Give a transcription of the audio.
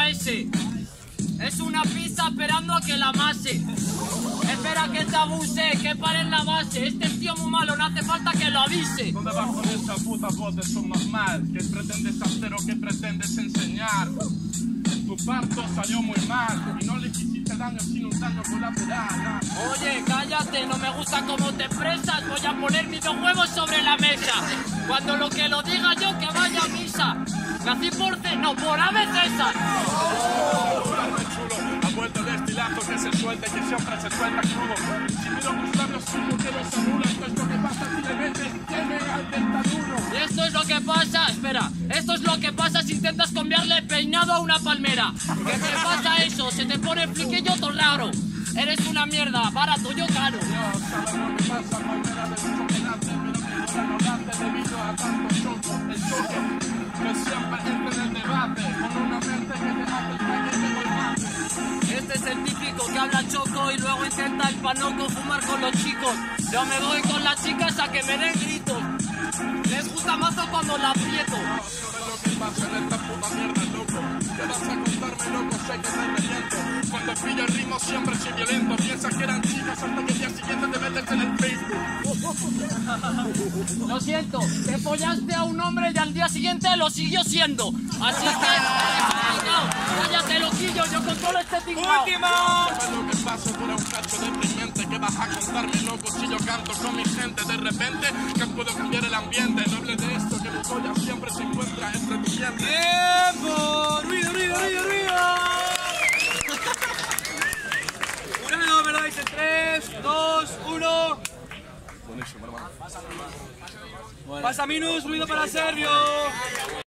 pizza ese. Es una pizza esperando a que la amase. Espera que te abuse, que pare en la base. Este tío muy malo, no hace falta que lo avise. ¿Dónde vas con esa puta voz de subnormal? ¿Qué pretendes hacer o qué pretendes enseñar? Tu parto salió muy mal y no le quisiste daño sin un daño colateral. Oye, cállate, no me gusta cómo te expresas. Voy a poner mis dos huevos sobre la mesa. Cuando lo que lo diga yo, que vaya a misa. Nací por C, no, por Ave César. Ha vuelto el estilazo que se suelta y que siempre se suelta crudo. Si miro tus labios, como que los anula. Esto es lo que pasa si le metes tiene al dentaduno. Y esto es lo que pasa, espera, esto es lo que pasa si intentas cambiarle peinado a una palmera. ¿Qué te pasa eso? Se te pone fliquillo todo raro. Eres una mierda, barato, yo caro. Dios sabe lo que pasa, palmera del chocolate, pero que no late debido a tanto choco. El choque que siempre entra en el debate, con una mente que te hace el calle de golmate. Este es el típico que habla choco y luego intenta el panoco fumar con los chicos. Yo me voy con las chicas a que me den gritos. Les gusta mazo cuando la aprieto. No sabes lo que pasa en esta puta mierda, loco. ¿Qué vas a contarme, loco? Sé que te reviento. Cuando pillo el ritmo siempre soy violento. Piensas que eran chicas hasta que el día siguiente te metes en el Facebook. Lo siento, te follaste a un hombre y al día siguiente lo siguió siendo. Así que, cállate, loquillo, yo controlo este tinglao. ¿Sabes lo que pasa? Tú eres un cacho deprimente. ¿Qué vas a contarme, loco? Si yo canto con mi gente, de repente que puedo cambiar el ambiente. No hable de esto, que mi polla siempre se encuentra entre tus dientes. ¡Tiempo! ¡Ruido, ruido, ruido, ruido! Jurado, me lo dais en 3, 2, 1. Buenísimo, hermano. Pasa Minus, ruido para Sergio.